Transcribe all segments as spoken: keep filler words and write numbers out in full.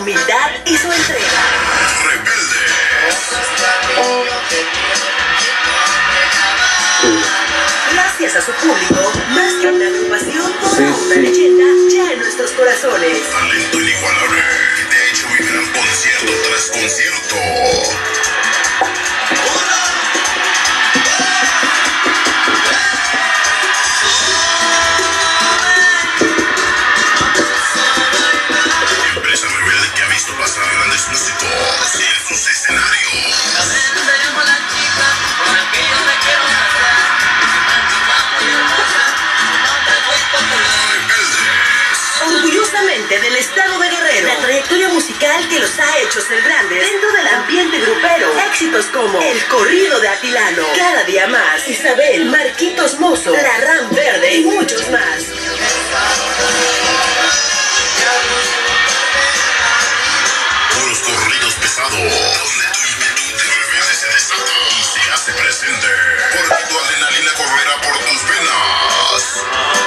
humildad y su entrega. Rebeldes. Gracias a su público, más que una agrupación, toda Sí, una sí. leyenda ya en nuestros corazones. Talento inigualable. De hecho, vivirán concierto tras concierto. Empresa rebelde que ha visto pasar a grandes músicos en sus escenarios. Orgullosamente del estado de Guerrero, la trayectoria musical que los ha hecho ser grandes dentro del ambiente grupero. Éxitos como El Corrido de Atilano, Cada Día Más, Isabel, Marquitos Mozo, La Ram Verde y muchos más. Puros corridos pesados, donde tu ímpetu de rebelde se desata y se hace presente, porque tu adrenalina correrá por tus venas.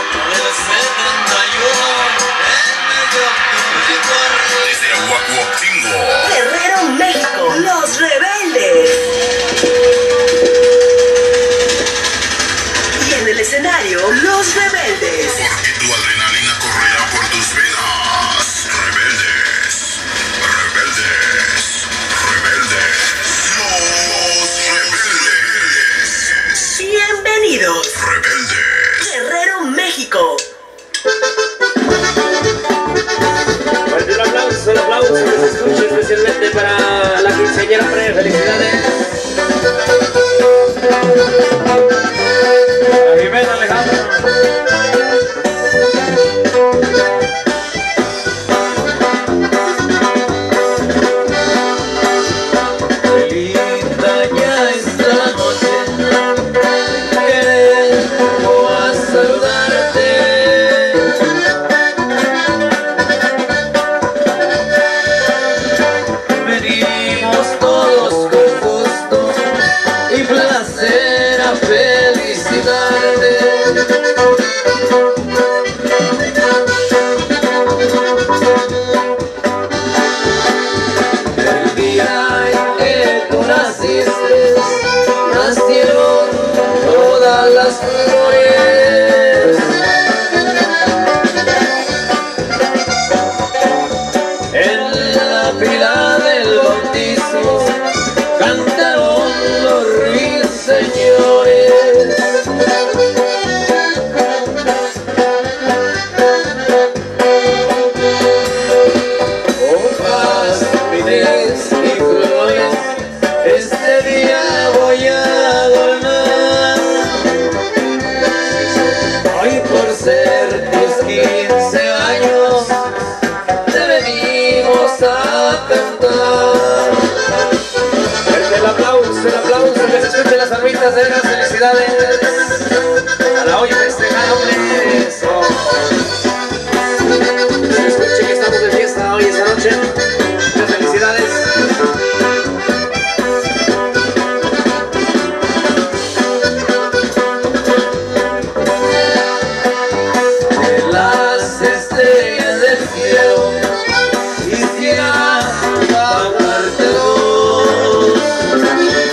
Desde Aguacuauhtingo, Guerrero, México, Los Rebeldes. Y en el escenario, Los Rebeldes. porque tu adrenalina correrá por tus venas. Rebeldes, rebeldes, rebeldes, los rebeldes. Bienvenidos, Rebeldes. Guerrero, México. Fuerte el aplauso, el aplauso que se escuche especialmente para la quinceañera Pre. Felicidades. A Jimena Alejandro. Qué linda ya está la noche, queremos a saludarte. Venimos todos con gusto y placer a felicitarte. El día en que tú naciste, nacieron todas las flores. En la pila del bautizo cantaron los ruiseñores. Hojas, pines y flores, este día voy a adornar. Hoy por ser tus quince años te venimos a cantar. El aplauso, el aplauso, que se escuchen las armitas de las felicidades. A la hoy festejando eso. Que se escuche que estamos de fiesta hoy esta noche. Muchas felicidades. De las estrellas del cielo quisiera cantarte dos.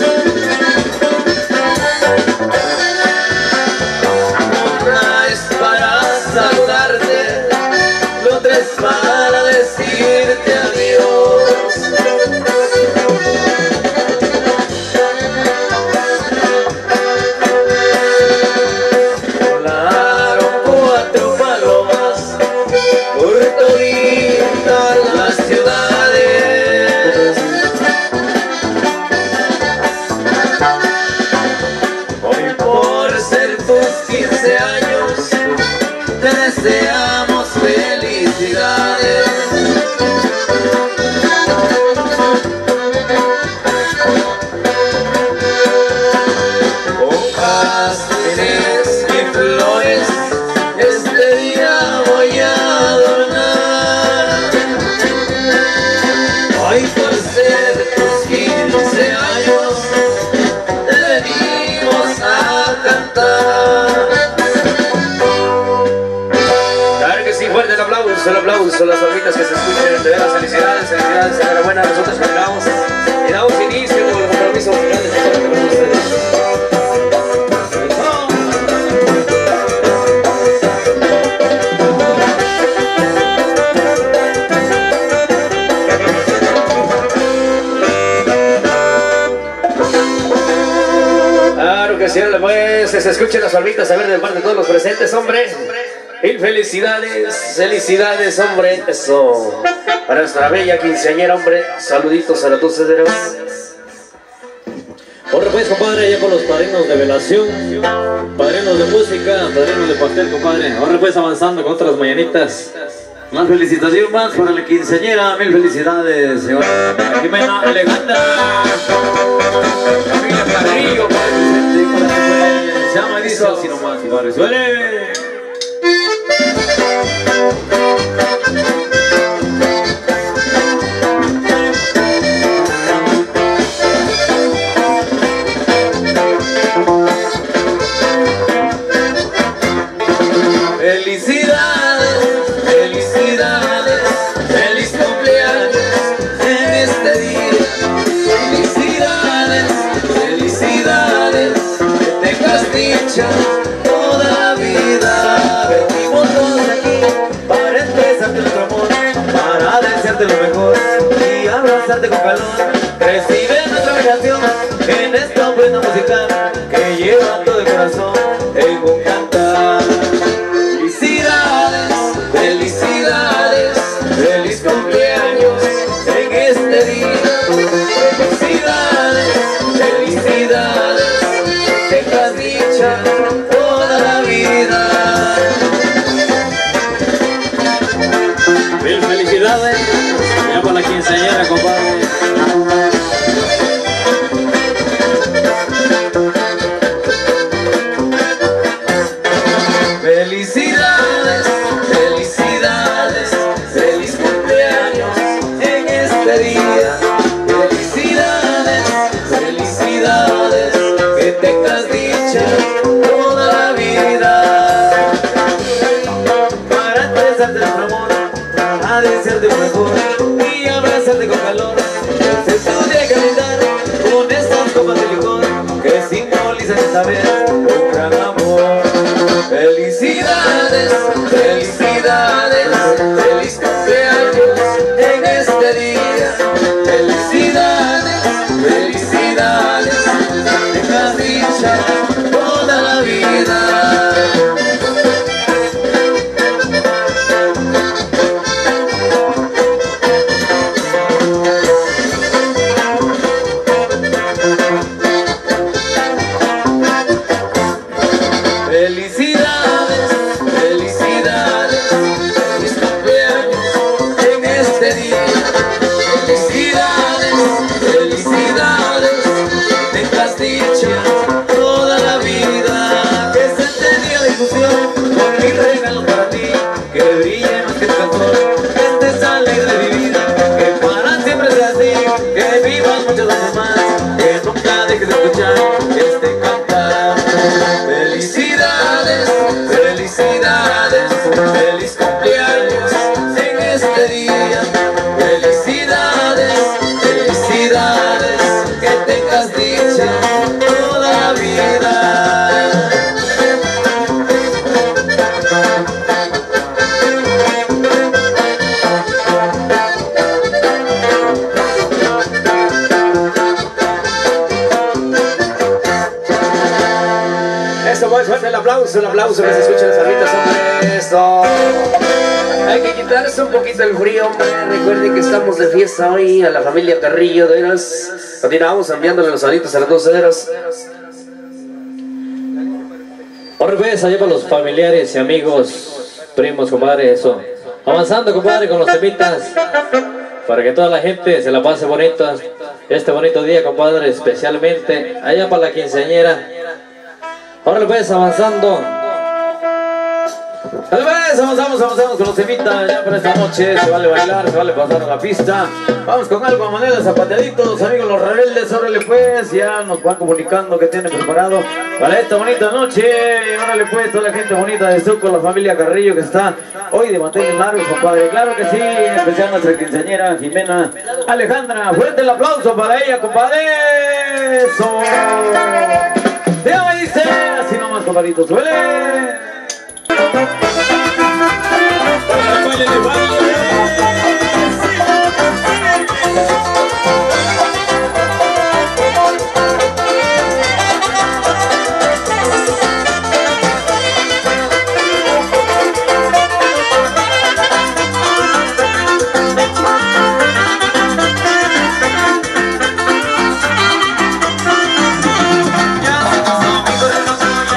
Una es para aplauso, el aplauso a las hormitas que se escuchen. De veras, felicidades, felicidades, enhorabuena. Nosotros cantamos y damos inicio con el compromiso musical de esta tarde con ustedes. Claro que sí, pues, se escuchen las hormitas a ver de parte de todos los presentes, hombre. Mil felicidades, felicidades, hombre, eso. Para nuestra bella quinceañera, hombre, saluditos a todos ustedes. Ahora pues, compadre, ya con los padrinos de velación, padrinos de música, padrinos de pastel, compadre. Ahora pues, avanzando con otras mañanitas. Más felicitaciones más para la quinceañera, mil felicidades, señora Jimena Alejandra. Familia Carrillo, presente para que pues, se llama dice así nomás, compadre. ¡Suele! Felicidades, felicidades, feliz cumpleaños en este día. Felicidades, felicidades, que tengas dicha toda la vida. Venimos todos aquí para expresarte nuestro amor, para desearte lo mejor y abrazarte con calor. Recibe nuestra oración en esta ofrenda musical que lleva todo el corazón en un cantar. Felicidades, feliz cumpleaños en este día. Felicidades, felicidades, tengas dicha toda la vida. Mil felicidades, ya para la quinceañera, compadre. Felicidades, felicidades, feliz cumpleaños en este día. Felicidades, felicidades, que tengas dicha toda la vida. Para expresarte nuestro amor, para desearte lo mejor y abrazarte con calor. Este tu día que brindar con estas copas de licor que simbolizan esta vez un gran amor. Felicidades, felicidades, feliz cumpleaños en este día. Felicidades, felicidades, tengas dicha toda la vida. Felicidades, felicidades, feliz cumpleaños en este día. Felicidades, felicidades, tengas dicha toda la vida. Que se te día de ilusión con mis regalos para ti, que brille más que tu canción. Este es alegre de mi vida, que para siempre sea así, que vivas muchos años más, que nunca dejes de escuchar este cantar. Felicidades, felicidades, feliz cumpleaños en este día. Felicidades, felicidades, que tengas dicha toda la vida. Eso, pues, fuerte el aplauso, el aplauso que se escuchen las hormitas, hombre. Eso. Hay que quitarse un poquito el frío, hombre. Recuerden que estamos de fiesta hoy a la familia Carrillo, de veras. Continuamos enviándole los saluditos a las dos ceras. Ahora pues, allá para los familiares y amigos, primos, compadre, eso. Avanzando, compadre, con los temitas, para que toda la gente se la pase bonita este bonito día, compadre, especialmente allá para la quinceañera. Ahora pues, avanzando Tal vez avanzamos, avanzamos con los temitas ya para esta noche. Se vale bailar, se vale pasar a la pista. Vamos con algo a manera de zapateaditos, amigos los rebeldes. Órale pues, ya nos van comunicando que tienen preparado para esta bonita noche. Órale pues, toda la gente bonita de Estuco, la familia Carrillo que está hoy de manteles largos, compadre. Claro que sí, en especial nuestra quinceañera Jimena Alejandra. Fuerte el aplauso para ella, compadre. Eso. Ya me dice, así nomás, compadrito, suele.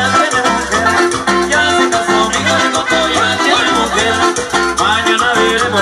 Mañana veremos.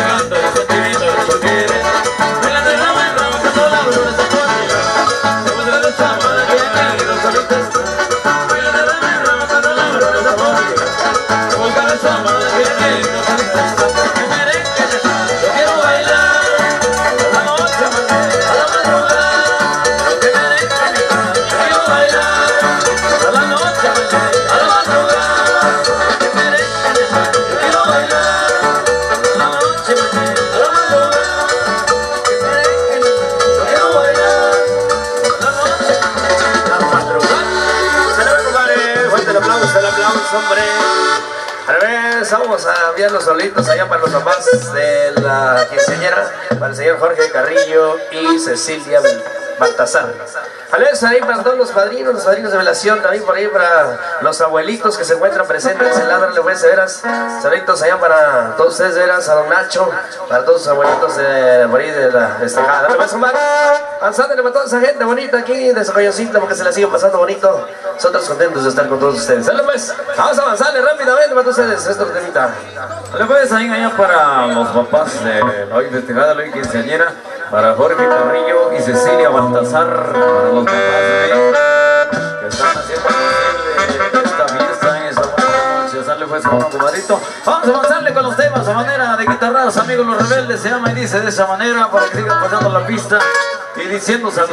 canto el sentimiento de los quieres. Baila de rama en rama cuando la bruna se pone. Como se ve esa moda que hay los solitos. Baila de rama en rama cuando la bruna se pone. Como esa moda que hay los solitos. Que merengue, yo quiero bailar a la noche, a la madrugada. Que merengue, yo quiero bailar a la noche, a la madrugada. Que merengue, yo quiero bailar a la noche, a la madrugada. Que merengue, yo quiero bailar a la noche, a la madrugada. Se le ve, compadre, fuerte el aplauso, el aplauso, hombre. Al revés, vamos a enviar los solitos allá para los papás de la quinceañera, para el señor Jorge Carrillo y Cecilia Baltasar. Al revés, ahí para todos los padrinos, los padrinos de velación, también por ahí para los abuelitos que se encuentran presentes en Ladra Le Pues, de veras. Saluditos allá para todos ustedes, de veras, a don Nacho, para todos los abuelitos de por ahí de la destacada. Dale pues, compadre, avanzándole para toda esa gente bonita aquí de Socoyoncito, porque se la sigue pasando bonito. Nosotros contentos de estar con todos ustedes. Dale pues, vamos a avanzarle rápidamente para todos ustedes, esto es temita. Dale pues, ahí allá para los papás de la hoy festejada, la hoy quinceañera, para Jorge Carrillo y Cecilia Baltasar, para los papás de que están haciendo posible esta fiesta en esta buena noche. Sale pues con un comadrito. Vamos a avanzarle con los temas a manera de guitarras, amigos los rebeldes, se llama y dice de esa manera para que sigan pasando la pista y diciendo saludos.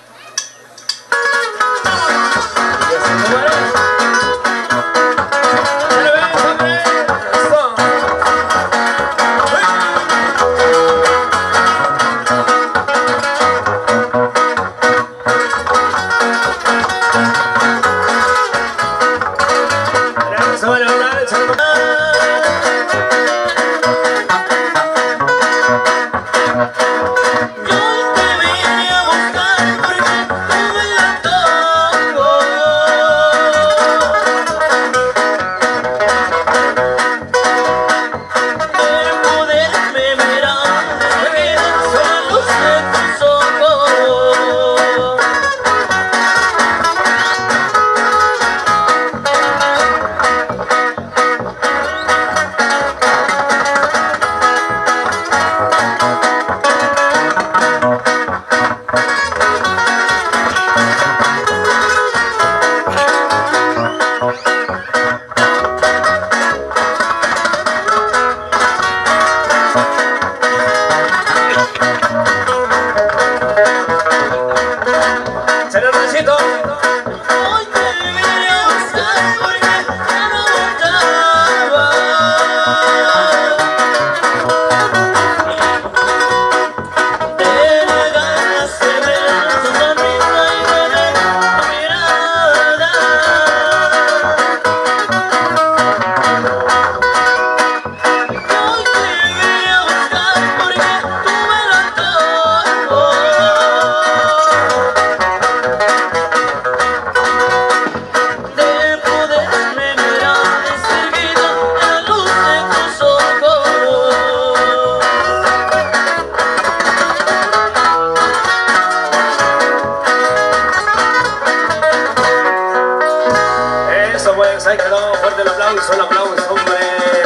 Ahí quedó, fuerte el aplauso, el aplauso, hombre.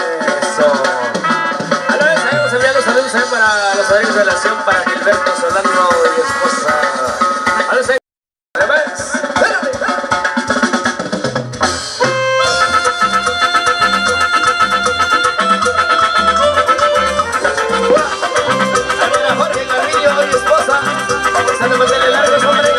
Eso. A la vez, vamos a enviar los saludos también para los padrinos de relación, para Gilberto Solano y esposa. A la vez, a la vez. Jorge Carrillo y esposa. Sale más de largos, hombre.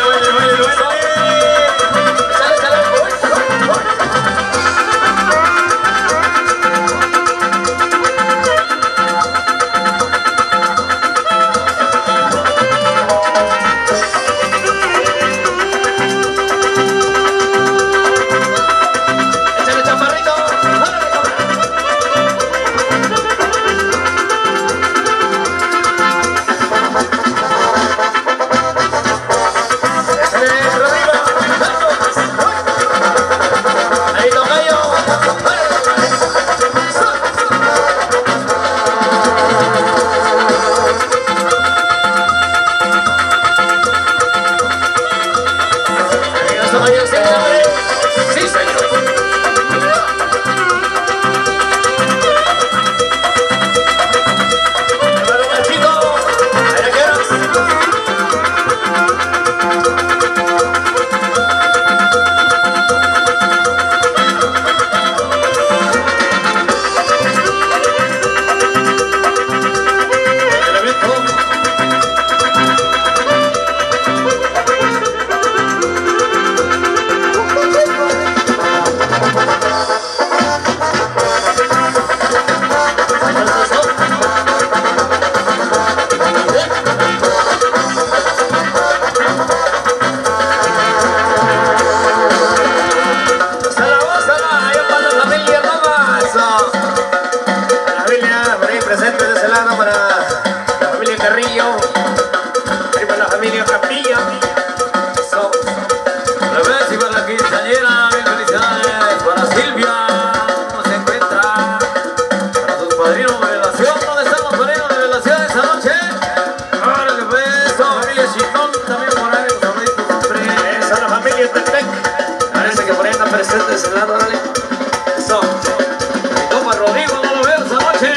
Carrillo. Ahí para la familia Capilla. So. La vez y para la quinceañera, mil felicidades. Para Silvia, ¿cómo se encuentra? Para sus padrinos de relación, ¿dónde están los padrinos de relación esta noche? Ahora que beso, familia Chicón, también por ahí, los abuelitos, hombre. Esa es la familia Tepec. Parece que por ahí están presentes en la órale. Eso. Mi compa Rodrigo, no lo veo esta noche.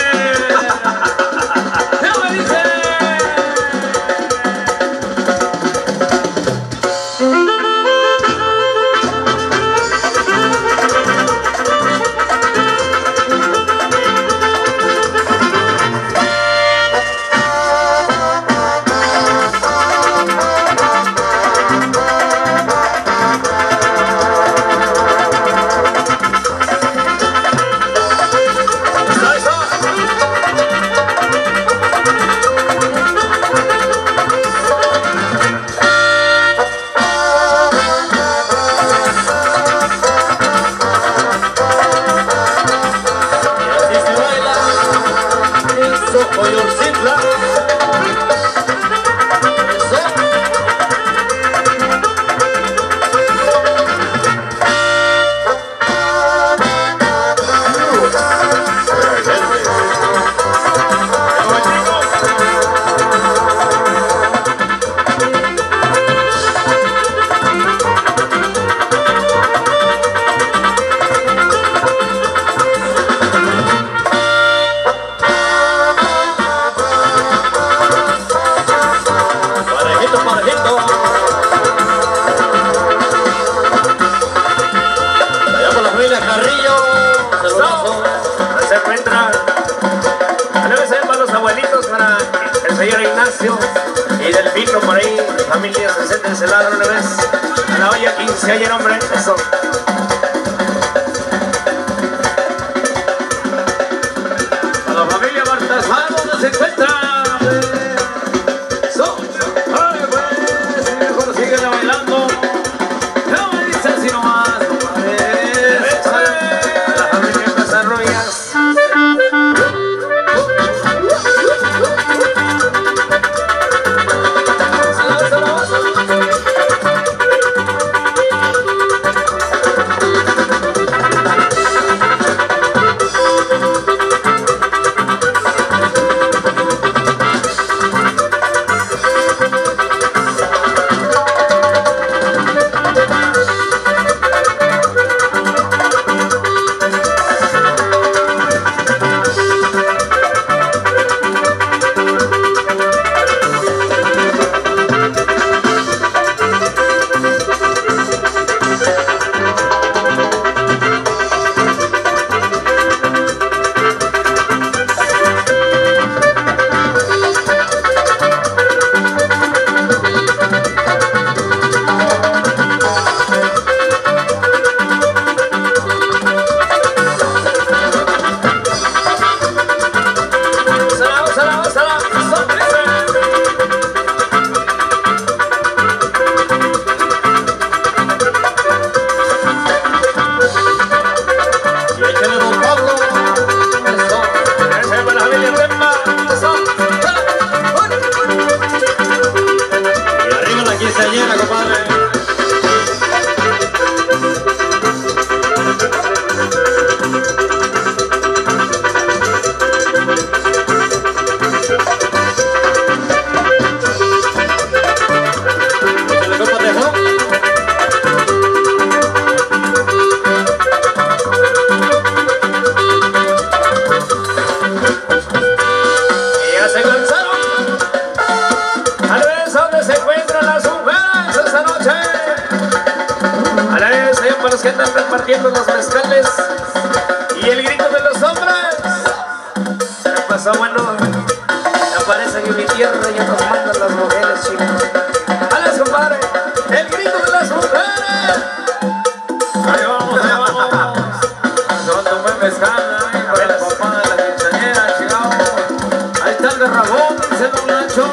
¿Qué me dice? Y del vino por ahí, familia sesenta de celada una vez a la olla quince ayer, hombre, eso. A la familia Baltasar, ¿dónde se encuentra? Eso. Ay, pues, si mejor siguen bailando. No me dice así nomás, compadre. A la familia Casarroyas. Que andan repartiendo los mezcales y el grito de los hombres. ¿Qué pasó, bueno? Aparecen en mi tierra y ya nos mandan las mujeres, chicos. ¡Ales, compadre! ¡El grito de las mujeres! Ahí vamos, ahí vamos. Son un buen mezcal, ahí para el papá de la quinceañera, chingado. Ahí está el de Rabón, dice Don Nacho.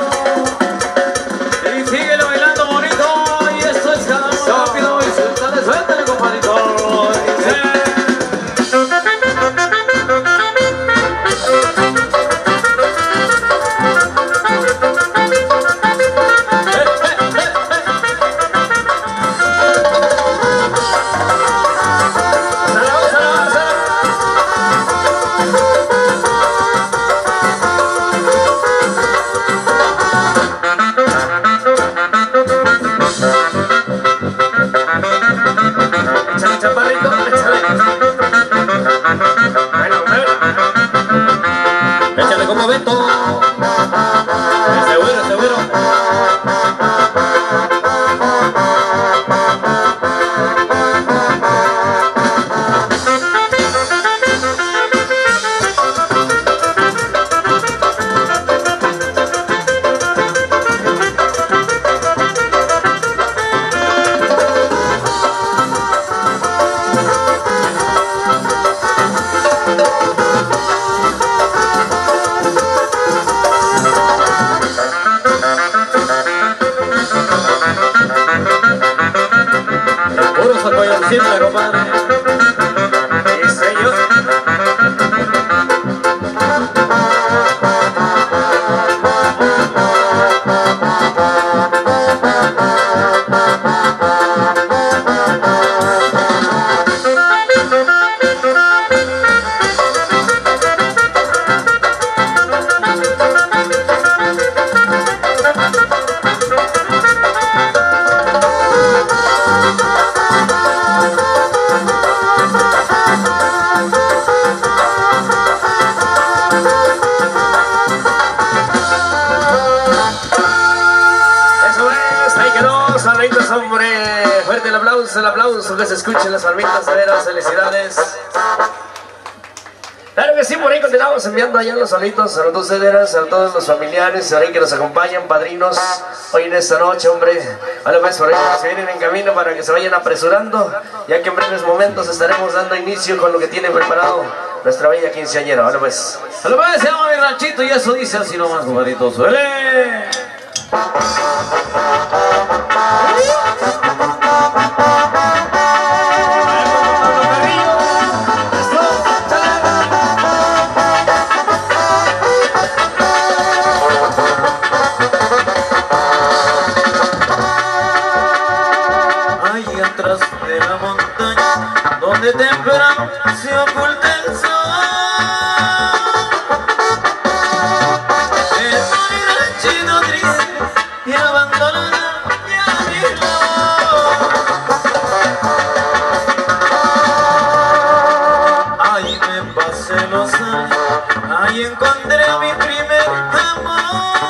Y síguele bailando bonito. Y esto es cada uno rápido. Y suéltale, suéltale, compadrito. Dice. Seguro, seguro. Siempre, compadre. Sí, señor. Hombre, fuerte el aplauso, el aplauso, que se escuchen las palmitas, de veras, felicidades. Claro que sí, por ahí continuamos enviando allá los saluditos a los dos cederas, a todos los familiares, ahí que nos acompañan, padrinos, hoy en esta noche, hombre. A la vez por ahí se vienen en camino para que se vayan apresurando, ya que en breves momentos estaremos dando inicio con lo que tiene preparado nuestra bella quinceañera. A la vez. A la vez se llama mi ranchito y eso dice así nomás, compadrito. ¡Suele! Ahí atrás de la montaña, donde temprano se oculta el sol, es un ranchito triste y abandonada ya mi labor. Ahí me pasé los años, ahí encontré mi primer amor.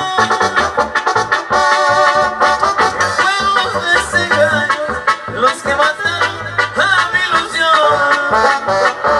Fueron los desengaños los que mataron a mi ilusión.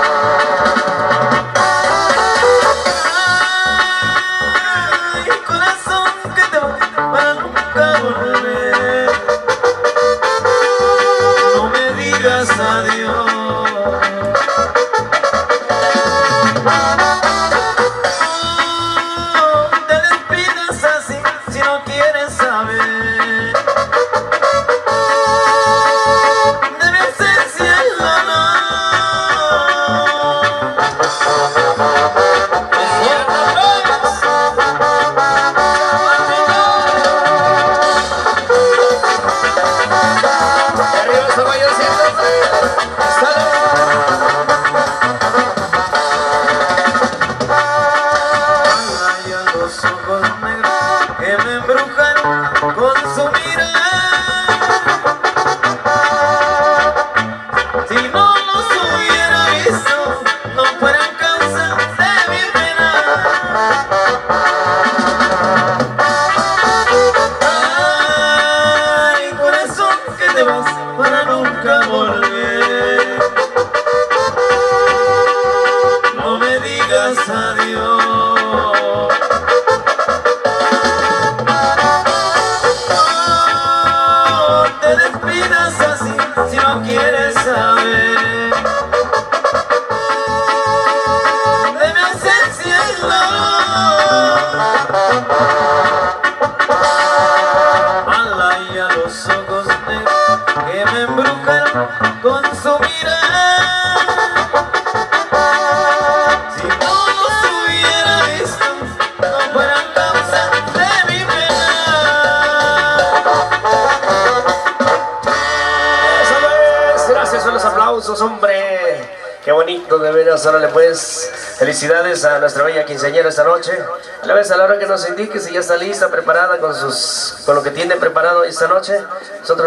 Hombre, qué bonito, de veras. Ahora le pues felicidades a nuestra bella quinceañera esta noche. A la vez, a la hora que nos indique si ya está lista, preparada con sus con lo que tiene preparado esta noche. Nosotros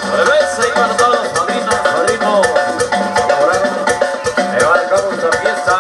ahí va a cabo esta fiesta.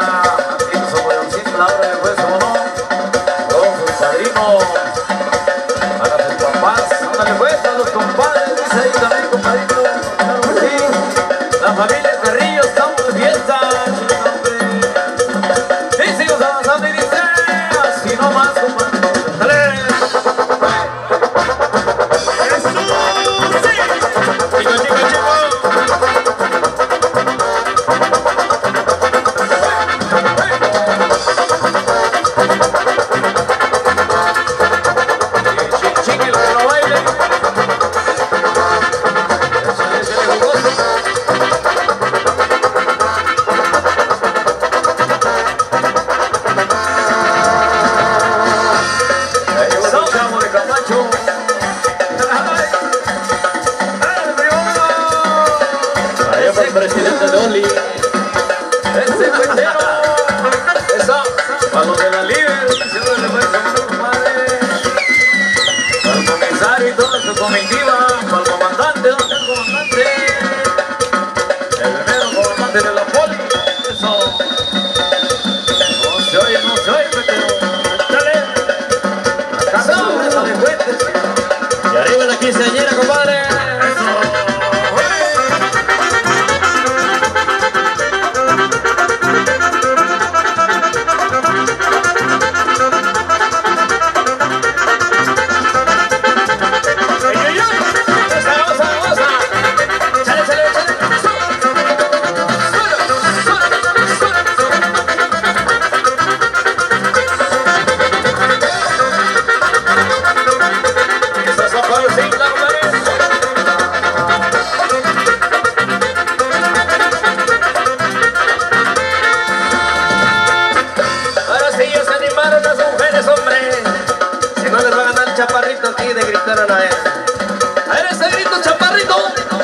aquí de gritaran a él. A ver ese grito, chaparrito.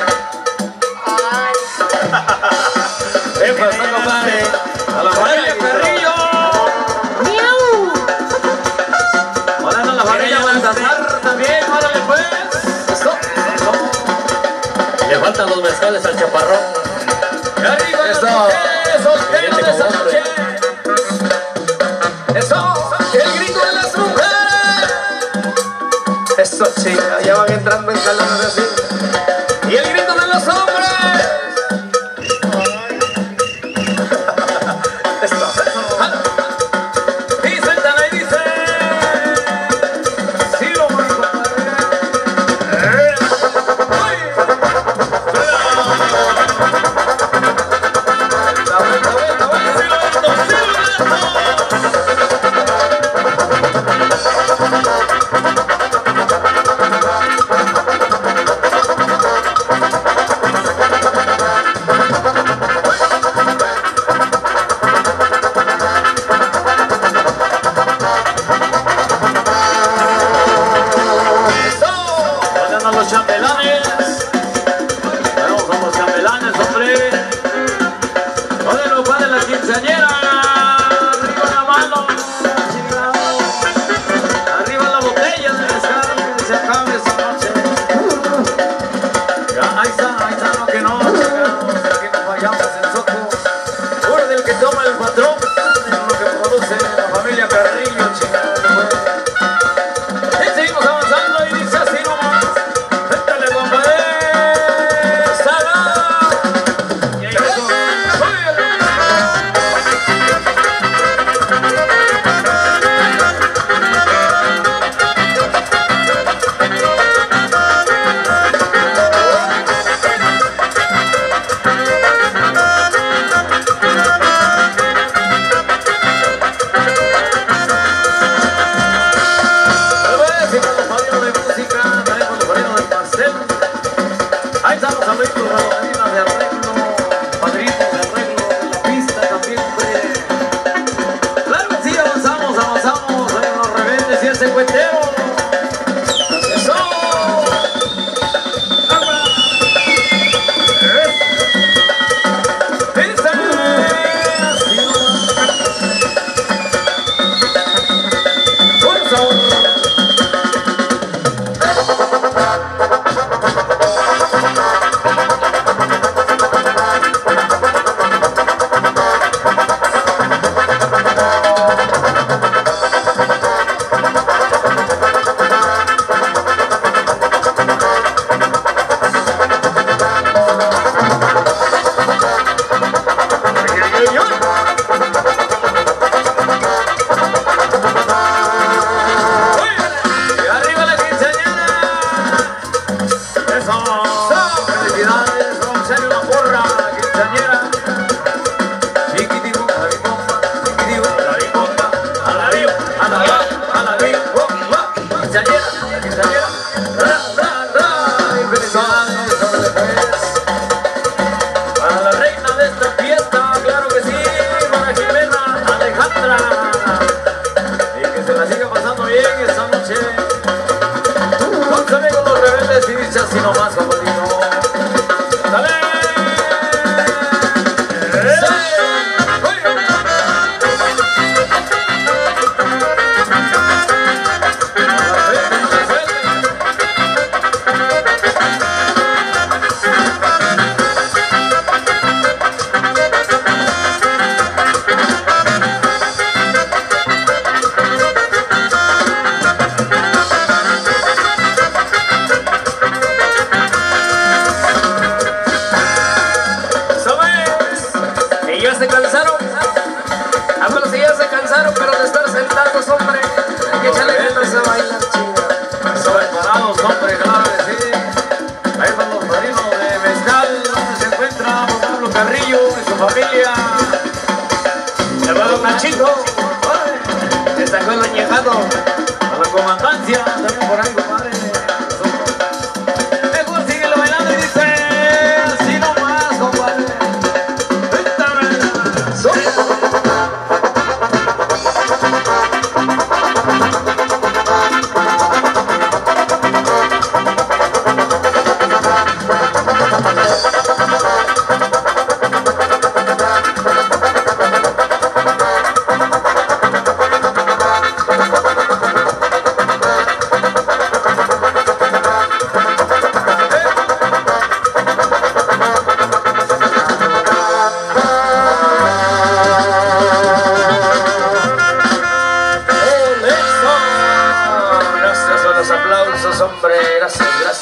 ¿Qué pasó, compadre? A la familia Carrillo. Hola, a la familia Baltasar también, órale pues. Eso, eso. Le faltan los mezcales al chaparrón. Y arriba las mujeres solteras de esa noche. Eso, el grito de las mujeres. Eso, chica, ya van entrando en calor así. Y el grito de los hombres.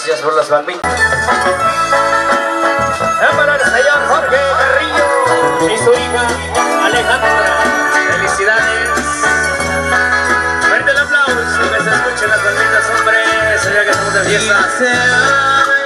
Gracias por las palmitas. Es para el señor Jorge Carrillo y su hija Alejandra. Felicidades. Fuerte el aplauso, que se escuchen las palmitas, hombre. Se vea que estamos de fiesta.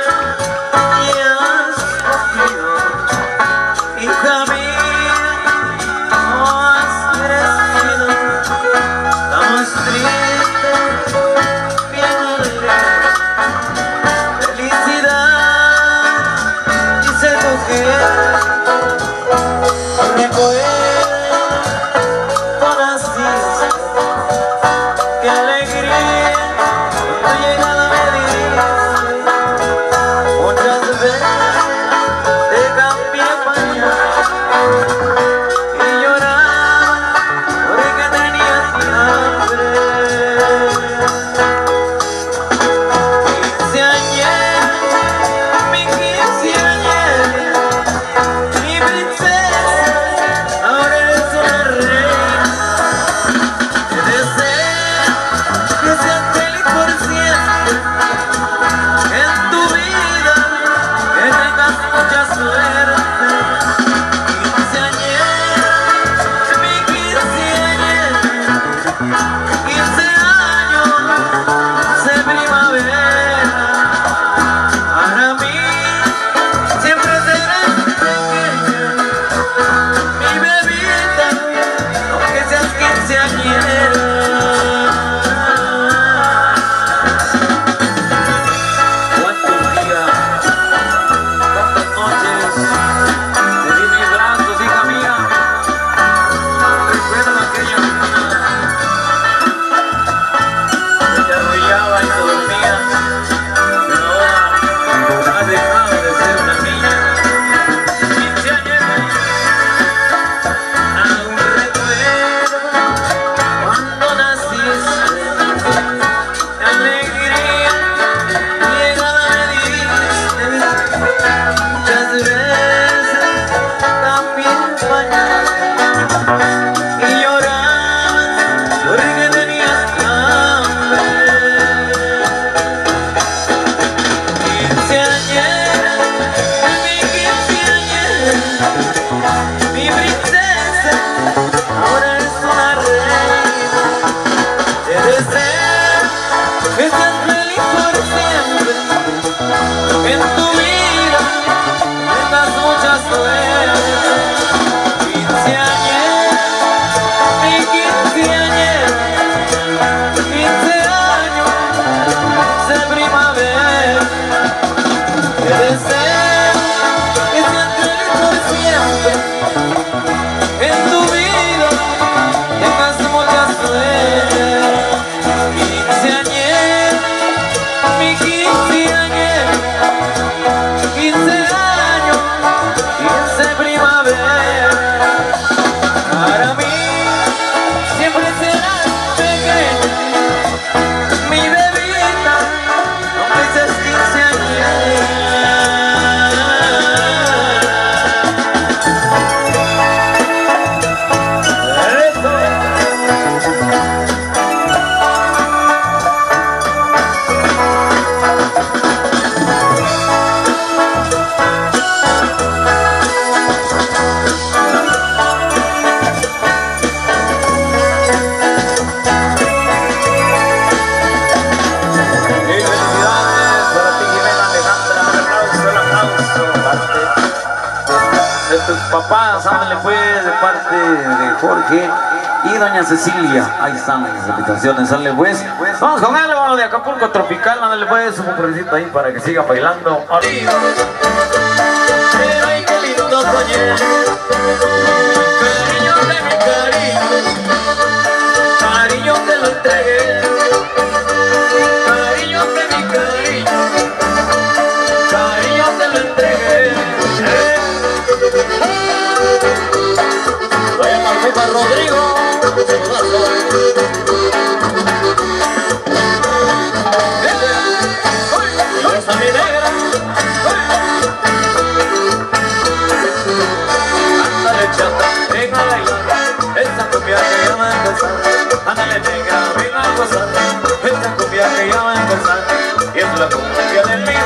Papás, ándale pues, de parte de Jorge y doña Cecilia. Ahí están las invitaciones, ándale pues. Vamos con algo de Acapulco Tropical, ándale pues, un pobrecito ahí para que siga bailando. Ay, qué lindo soñé, cariño de mi cariño, cariño te lo entregué, cariño de mi cariño, cariño te lo entregué. Vaya Marmita Rodrigo, y esa mi negra, ándale chata, ven a bailar, esa cumbia que ya va a empezar, ándale negra, ven a gozar, esa cumbia que ya va a empezar, y es la cumbia de mi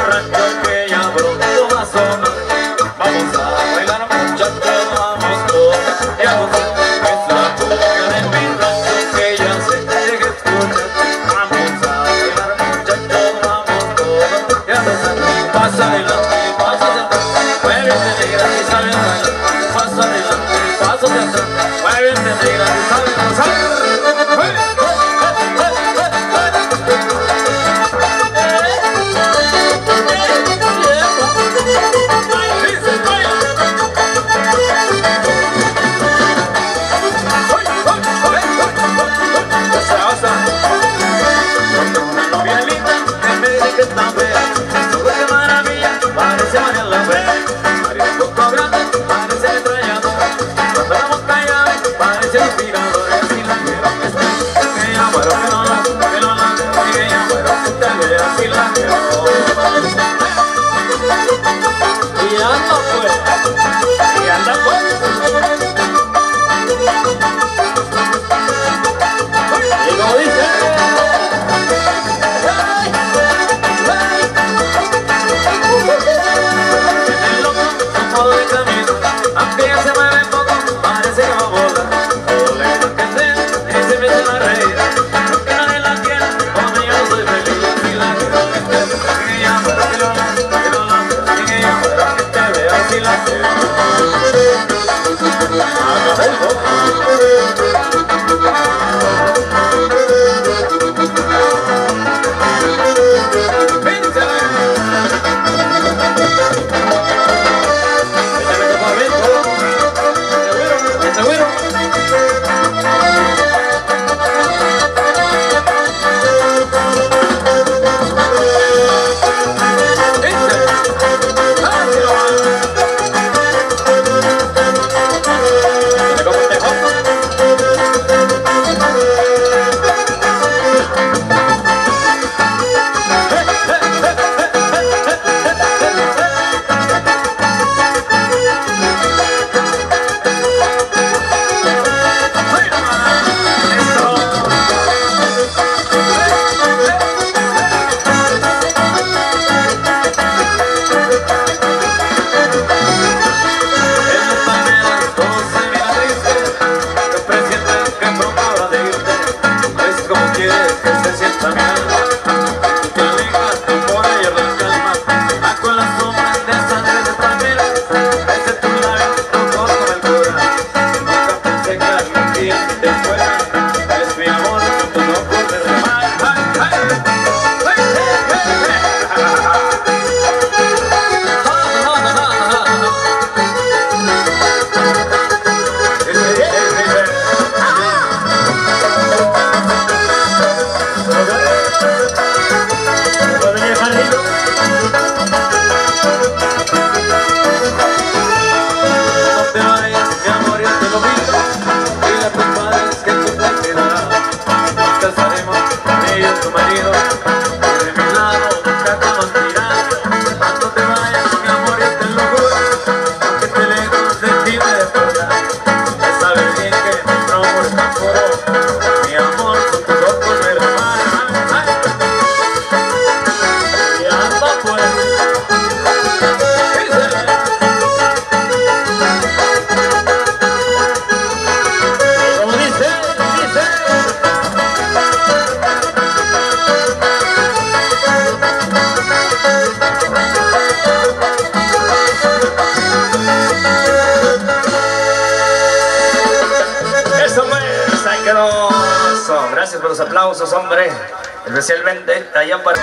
Gracias por los aplausos, hombre. Especialmente allá para...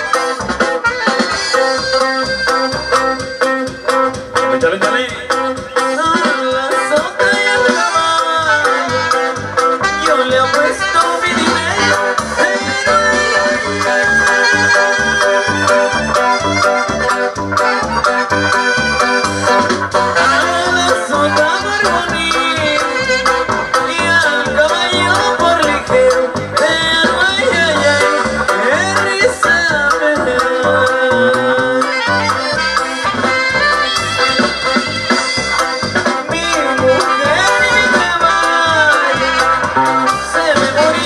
Dale, dale. Yo le apuesto mi dinero, a la sota por bonito y al caballo por ligero. Pero ay, ay, ay, qué risa me da. Mi mujer y mi caballo se me murió.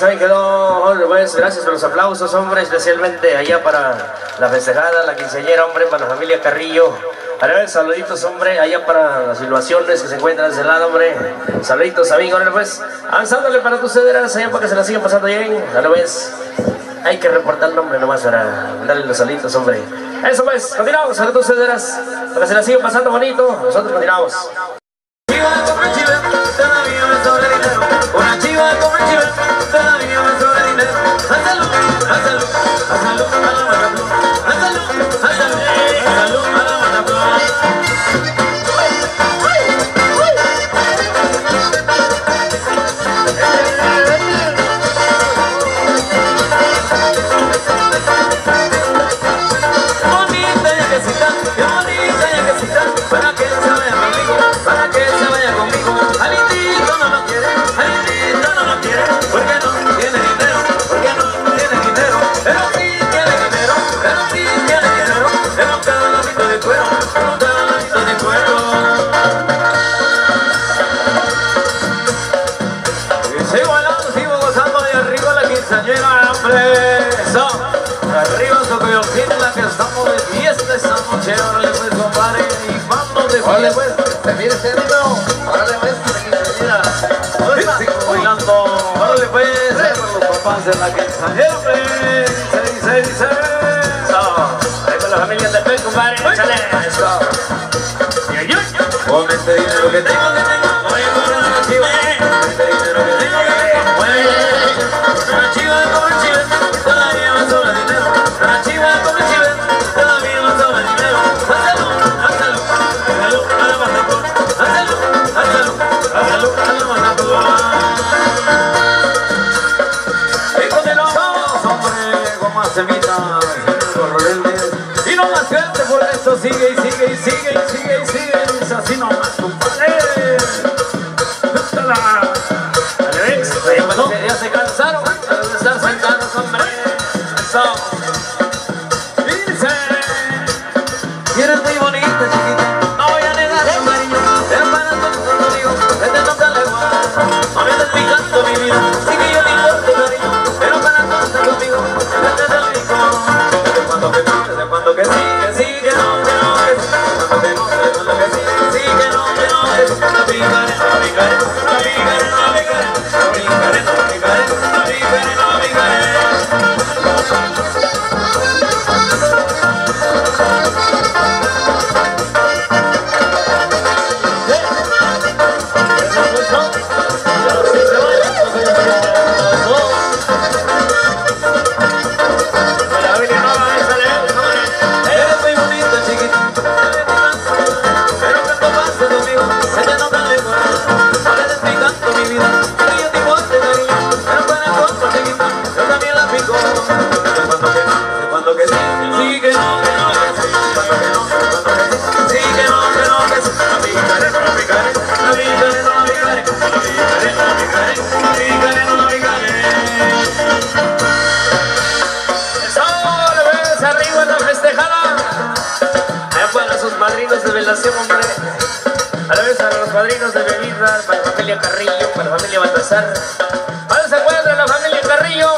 ahí quedó, hombre, pues, gracias por los aplausos, hombre, especialmente allá para la festejada, la quinceañera, hombre, para la familia Carrillo. A ver, saluditos, hombre, allá para las filmaciones que se encuentran de ese lado, hombre. Saluditos, amigos, ahora pues, avanzándole para tus cederas, allá para que se la sigan pasando bien. Ahora pues, hay que reportar el nombre nomás para darle los saluditos, hombre. Eso pues, continuamos, a tus cederas, para que se la sigan pasando bonito, nosotros continuamos. Una chiva con el chive, todavía me sobra dinero. Hazlo, hazlo, hazlo a la mataflor. Hazlo, hazlo, hazlo a la mataflor. Bonita yaquecita, qué bonita yaquecita, para que se vaya conmigo, para que se vaya conmigo. Alitito no lo quiere, Alitito no lo quiere, porque no tiene dinero, porque no tiene dinero. Pero sí tiene dinero, pero sí tiene dinero. En un calamito de cuero, en un calamito de cuero. Y sigo bailando, sigo gozando de arriba la quinceañera, hombre. Eso, arriba Socoyoquín, la que estamos de fiesta esta noche. Órale pues, compadre, y vamos de fiesta. Pues, Se mire este amigo. Órale pues, la quinceañera. sigo bailando, órale pues, por los papás de la quinceañera, hombre. Dice, dice, dice. Eso, ahí con la familia de P, compadre, échale. Eso. Y ay, ay, con este dinero que tengo, que tengo, voy a comprar una chiva. Con este dinero que tengo, que tengo, voy a comprar una chiva con el chive. Todavía me sobra dinero. Una chiva con el chive, todavía me sobra dinero. Hazlo, hazlo, hazlo a la mataflor. Hazlo, hazlo, hazlo a la mataflor. Y continuamos, hombre, con más semitas, los rebeldes. Y no más suerte, por esto sigue y sigue y sigue y sigue y sigue. Es así nomás, compadre. ¡Ústala! Dale, ven. Ya se cansaron de estar sentados, hombre. Eso. Y dice: y eres muy bonita, chiquita. No voy a negar tu cariño, pero para todos los amigos, que te toca la igual. No me andes picando mi vida, sí que yo te importo, cariño, pero para todos los amigos, que te dedico. Desde cuando que no, desde cuando que sí, que sí, que no, que no, que sí. Cuando que no, desde cuando que sí, que sí, que no, que no, que sí. No picaré, no picaré, no picaré, no picaré, no picaré, no picaré, no picaré, no picaré. Eres muy bonita, chiquita, pero que no pases conmigo, que te no tan lejos. No le des picando mi vida, que yo te importe, cariño, pero para todo, chiquita, yo también la pico. De cuando que no, de cuando que sí, sí que no, que no, que sí. De cuando que no, de cuando que sí, sí que no, que no, que sí. No picaré, no picaré, no picaré, no picaré, no picaré, no picaré, no picaré, no picaré. Eso, le ves arriba en la festejada. Allá para sus padrinos de velación, hombre. A la vez a los padrinos de bebidas, para la familia Carrillo, para la familia Baltasar. ¿Dónde se encuentra la familia Carrillo?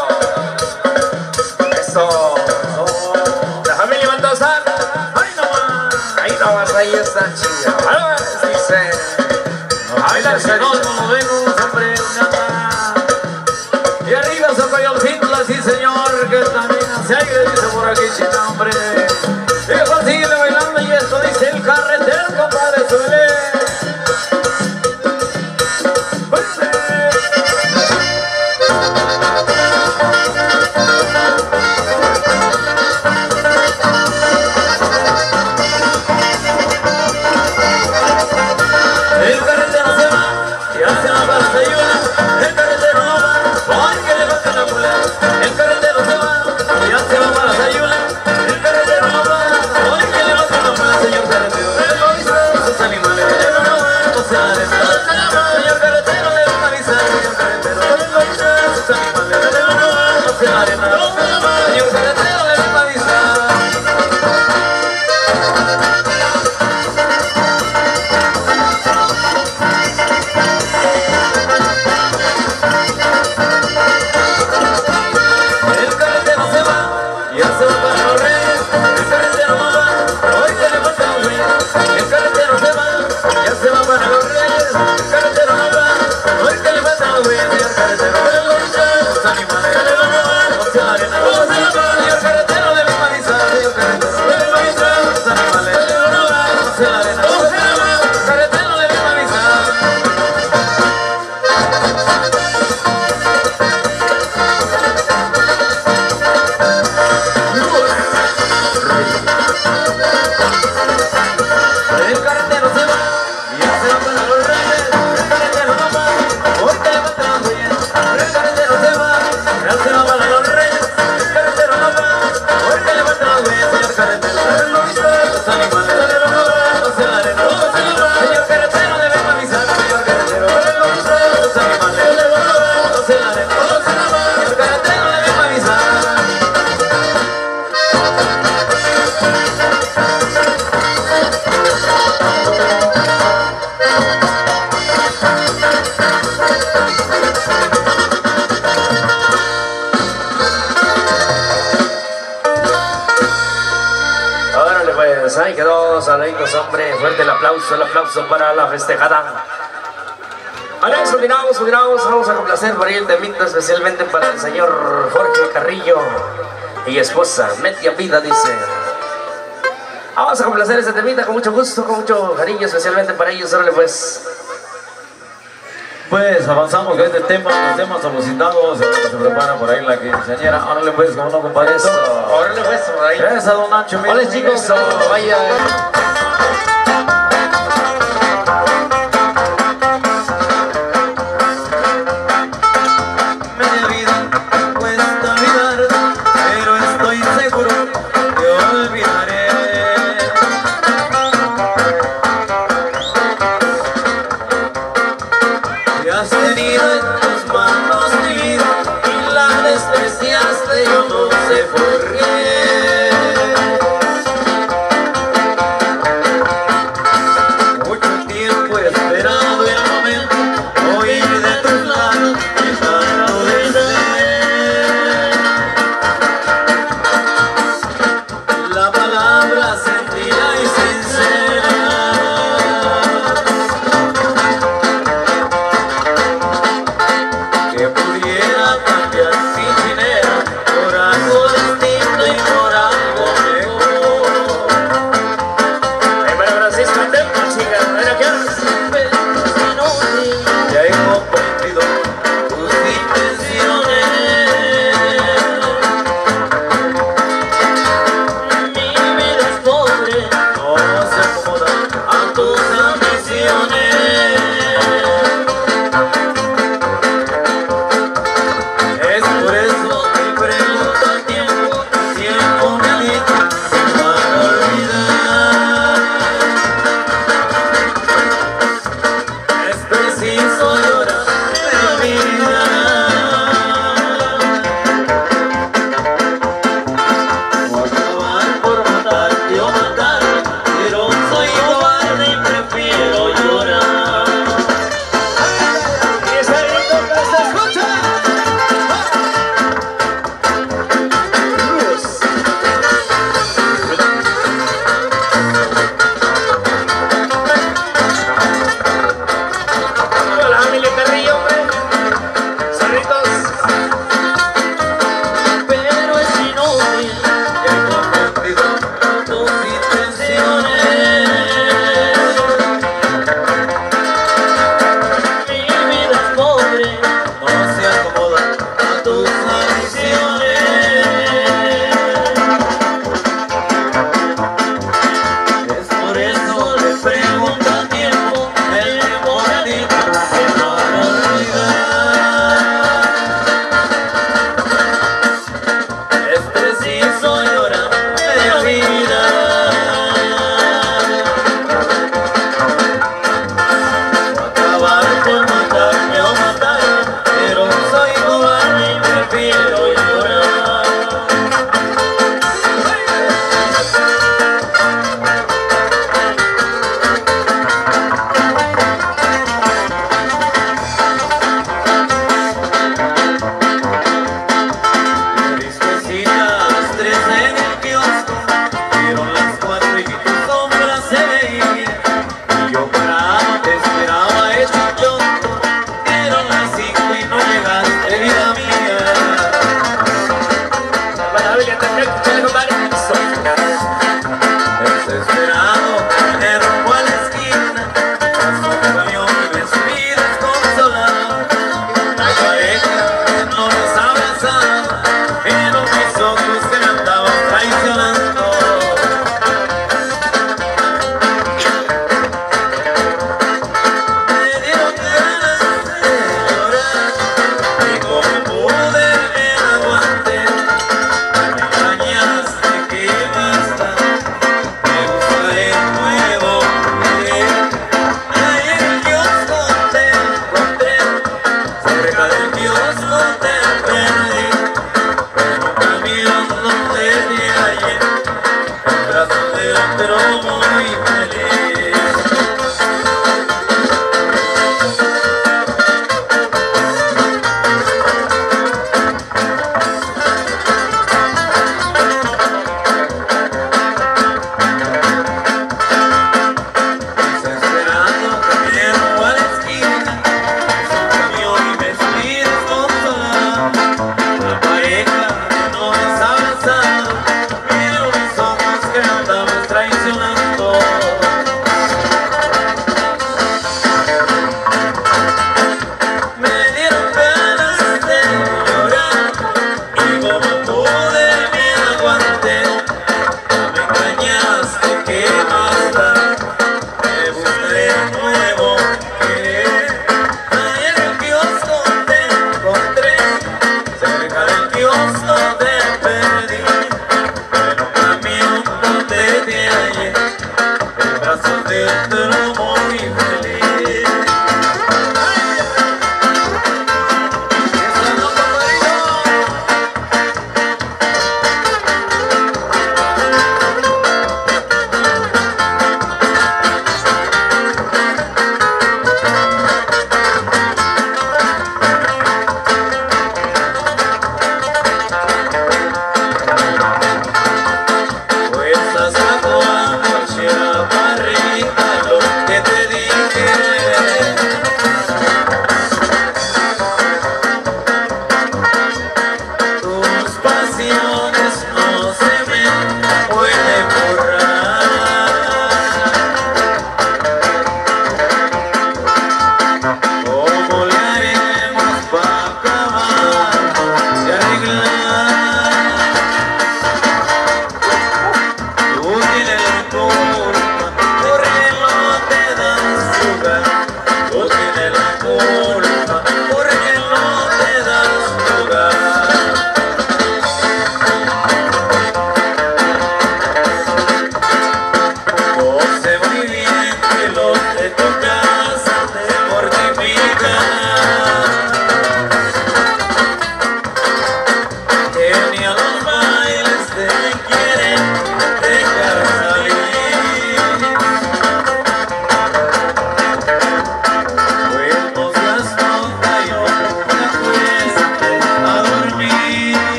Eso. La familia Baltasar. Ahí nomás. Ahí nomás, ahí está chica. Ahora dice. Ahí la segundo como vemos, hombre. Y arriba Socoyoquín, sí señor, que también hace aire, dice por aquí, chica, hombre. Y Juan sigue bailando y esto dice el carretero, compadre, suele. El carretero se va, y hace la pasta y una. El carretero no va, porque le falta la mula. El carretero se va, y hace la pasta y una. El carretero no va. Señor carretero debe avisar, señor carretero debe avisar, los animales se la arena. Carretero debe avisar. El carretero se va, ya se van para los reyes. El carretero no va, porque le faltan los reyes. El carretero se va, ya se van para los reyes. El carretero no va, porque le faltan los reyes. Señor carretero debe avisar, los animales no se la arena. Señor carretero debe avisar, señor carretero debe avisar, los animales no se la arena. Señor carretero debe avisar. Órale pues, ahí quedó, saluditos hombre, fuerte el aplauso, el aplauso para la festejada. Alex, continuamos, continuamos, vamos a complacer por ahí el temita especialmente para el señor Jorge Carrillo y esposa, media vida dice. Vamos a complacer este temita con mucho gusto, con mucho cariño, especialmente para ellos, órale pues. Pues avanzamos con este tema, los temas solicitados, se prepara por ahí la quinceañera. Órale pues, como no, compadre. Órale pues, por ahí. Gracias a don Nacho. Hola chicos, vaya. Media vida cuesta olvidar, pero estoy seguro que olvidaré. Que has tenido en tus manos mi vida y la despreciaste, yo no sé por qué.